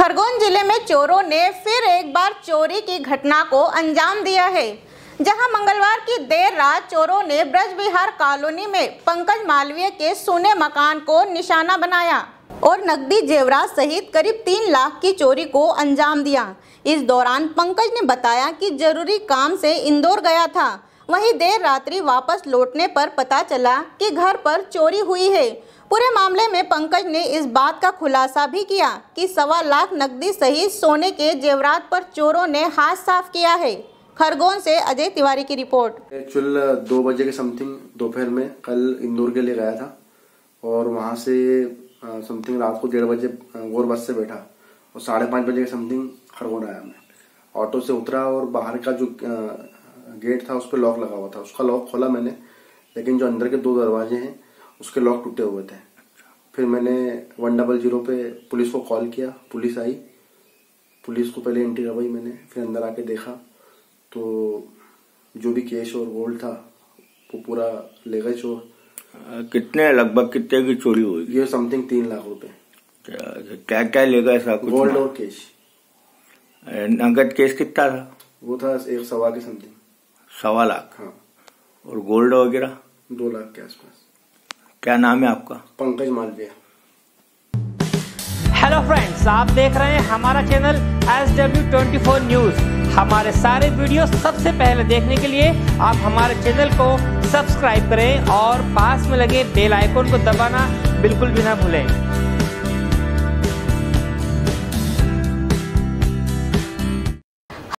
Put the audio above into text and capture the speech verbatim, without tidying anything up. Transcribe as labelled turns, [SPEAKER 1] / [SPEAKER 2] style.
[SPEAKER 1] खरगोन जिले में चोरों ने फिर एक बार चोरी की घटना को अंजाम दिया है, जहां मंगलवार की देर रात चोरों ने ब्रज विहार कॉलोनी में पंकज मालवीय के सूने मकान को निशाना बनाया और नकदी जेवरात सहित करीब तीन लाख की चोरी को अंजाम दिया। इस दौरान पंकज ने बताया कि जरूरी काम से इंदौर गया था। वहीं देर रात्रि वापस लौटने पर पता चला कि घर पर चोरी हुई है। पूरे मामले में पंकज ने इस बात का खुलासा भी किया कि सवा लाख नकदी सहित सोने के जेवरात पर चोरों ने हाथ साफ किया है। खरगोन से अजय तिवारी की रिपोर्ट।
[SPEAKER 2] एक्चुअल दो बजे के समथिंग दोपहर में कल इंदौर के लिए गया था और वहां से समथिंग रात को डेढ़ बजे गौर बस से बैठा और साढ़े पाँच बजे के समथिंग खरगोन आया। मैं ऑटो से उतरा और बाहर का जो गेट था उस पर लॉक लगा हुआ था। उसका लॉक खोला मैंने, लेकिन जो अंदर के दो दरवाजे हैं उसके लॉक टूटे हुए थे। फिर मैंने वन डबल जीरो पे पुलिस को कॉल किया, पुलिस आई। पुलिस को पहले एंट्री करवाई मैंने, फिर अंदर आके देखा तो जो भी कैश और गोल्ड था वो पूरा ले गए चोर।
[SPEAKER 3] कितने लगभग कितने की चोरी हुई?
[SPEAKER 2] ये समथिंग तीन लाख रुपए।
[SPEAKER 3] क्या क्या ले गए? ऐसा कुछ
[SPEAKER 2] गोल्ड और कैश।
[SPEAKER 3] नगद कैश कितना था?
[SPEAKER 2] वो था एक सवा के समथिंग।
[SPEAKER 3] सवा लाख?
[SPEAKER 2] हाँ।
[SPEAKER 3] और गोल्ड वगैरह?
[SPEAKER 2] दो लाख के आसपास।
[SPEAKER 3] क्या नाम है आपका?
[SPEAKER 2] पंकज मालवीय।
[SPEAKER 4] हेलो फ्रेंड्स, आप देख रहे हैं हमारा channel S W twenty four news. हमारे सारे वीडियो सबसे पहले देखने के लिए आप हमारे चैनल को सब्सक्राइब करें और पास में लगे बेल आइकन को दबाना बिल्कुल भी ना भूलें।